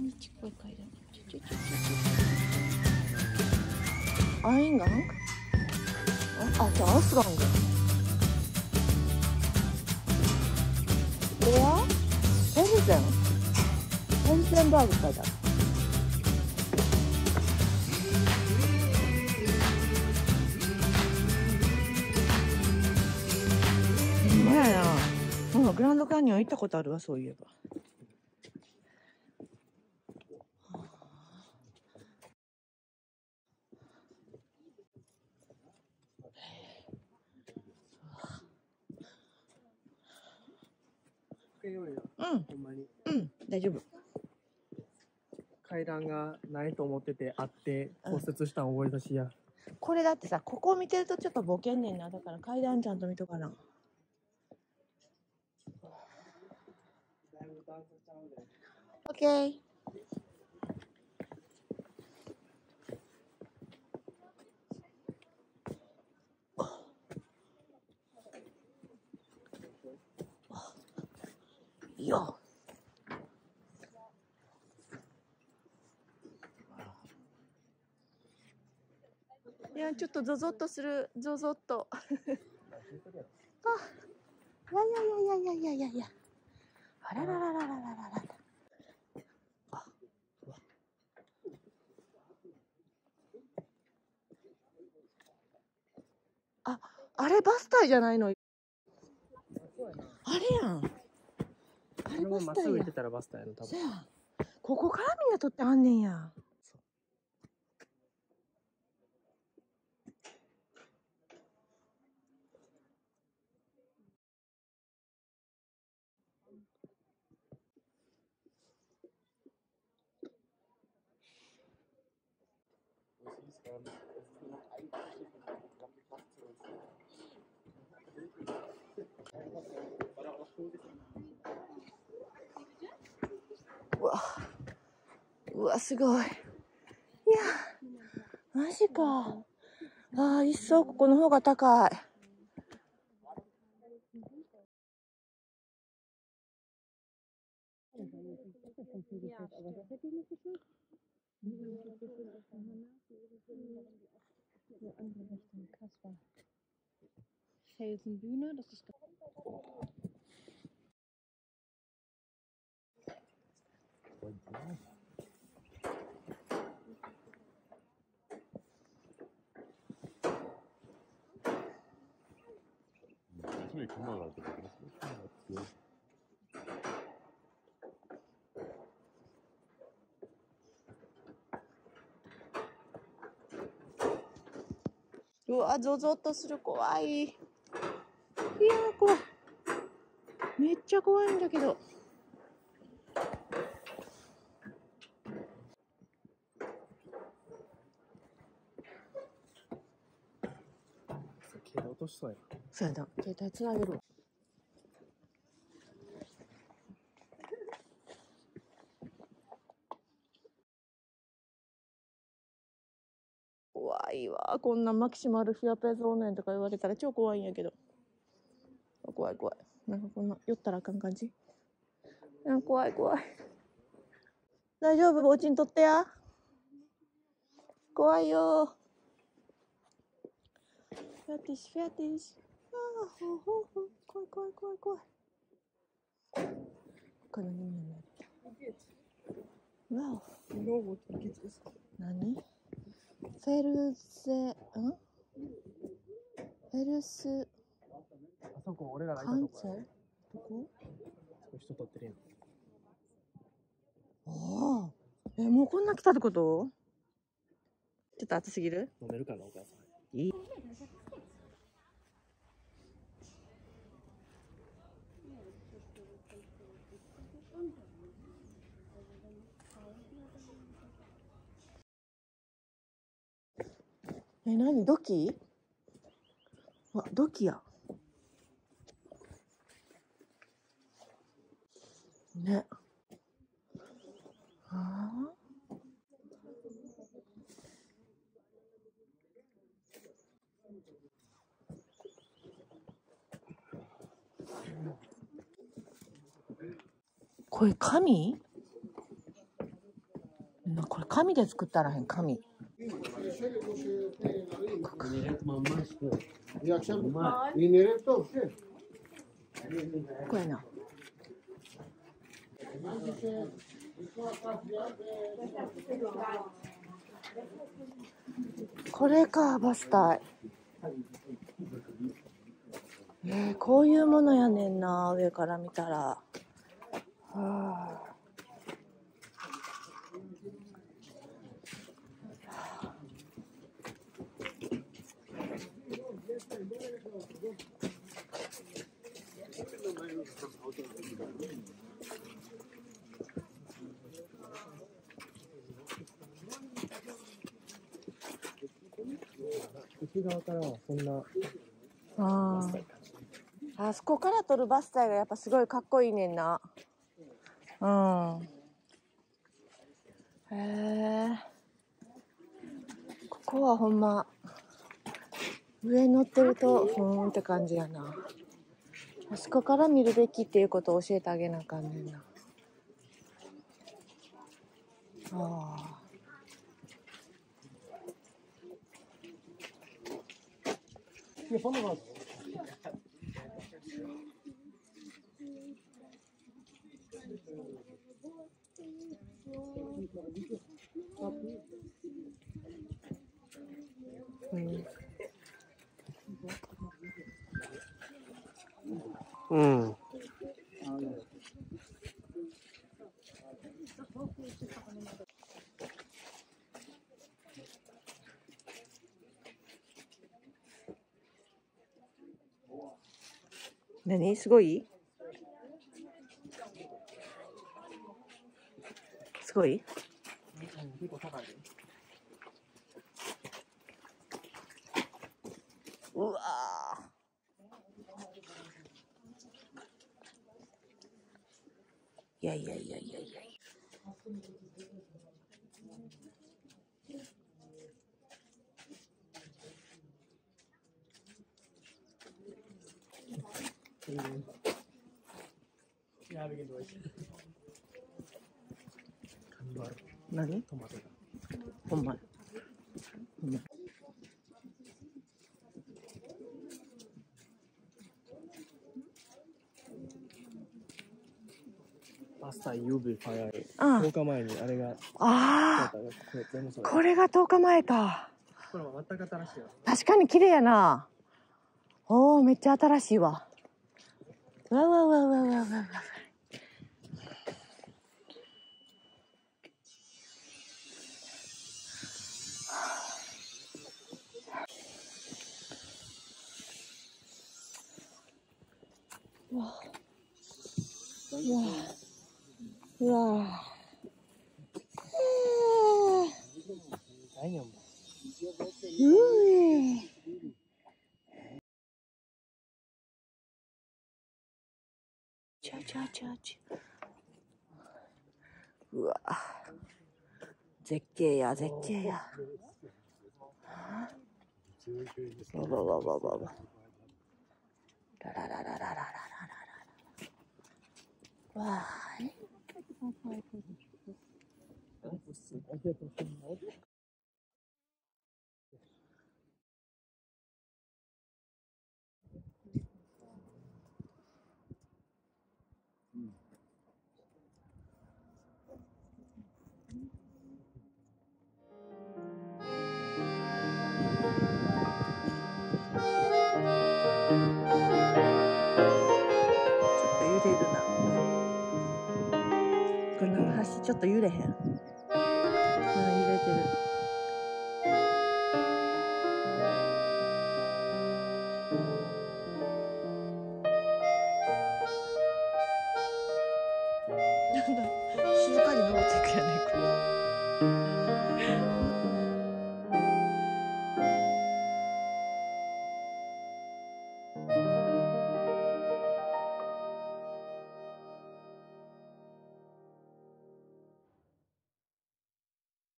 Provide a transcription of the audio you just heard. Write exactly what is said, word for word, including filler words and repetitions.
にちっこい階段。ちょちょちょちょちょ。Eingang? Ah, der Ausgang. Der Felsen. Felsenberg階段。ほんまやな。ほらグランドキャニオン行ったことあるわ、そういえば。うん、 ほんまに。 うん、大丈夫。 階段がないと思っててあって骨折したん覚えたしや。 これだってさ、ここを見てるとちょっとボケんねんな。だから階段ちゃんと見とかな。オッケー。いいよ。いや、ちょっとゾゾッとする、ゾゾッと。あ、いやいやいやいやいやいやいや。あらららららららら。あ、あ、あれバスタイじゃないの。あれやん。あれバスタイや。 まっすぐ行ってたらバスタイやの多分。 ここからみんな撮ってあんねんや。うわ、うわ、すごい。いや、マジか。ああ、一層ここの方が高い。Felsenbühne, das ist Natürlich kann man das, das ist うわ、ゾゾッとする、怖い。いやー、怖い。めっちゃ怖いんだけど。 携帯落としそうやな。 そうやな、携帯つなげるわ。怖いわ、こんなマキシマルフィアペゾーネンとか言われたら超怖いんやけど。怖い怖い。なんかこんな酔ったらあかん感じ。うん、怖い怖い。大丈夫、おちんとってや。怖いよ。フェティッシュ、フェティッシュ。ああ、ほうほうほう。怖い怖い怖い怖い。この人間ね。わお。何？フェルゼ、ん？フェルス。 あそこ俺らがいたカンとこや。 ツェ？どこ？ そこ人撮ってるやん。 ああ。え、もうこんな来たってこと？ちょっと暑すぎる？ 飲めるかなお母さん。 いい。え、なに？土器？あ、土器や。ね。ああ。これ紙？ なこれ紙で作ったらへん紙。これな。これかバスタイ。えー、こういうものやねんな上から見たら。はあ。 内側からはそんなああ、あそこから撮るバスタイがやっぱすごいかっこいいねんな。うん。へえ。ここはほんま上乗ってるとふーんって感じやな。あそこから見るべきっていうことを教えてあげなあかんねんな。ああ。 うん。うん。 何すごいすごい結構高いで。 うわーいやいやいやいやいや何トマトが。 ほんまほんまパスタ ユーブイ ファイアール。 ああとおかまえにあれが。 ああこれ全部それ。 これがとおかまえか。 これは全く新しいよ。 確かに綺麗やな。おおめっちゃ新しいわ。わわわわわわわ。うわうわうわ何やもん。 うえちゃちゃちゃちゃうわ絶景や絶景やわわわわわわララララララララララわーいちょっと揺れへん。うん、揺れてる。静かに登っていくやないか。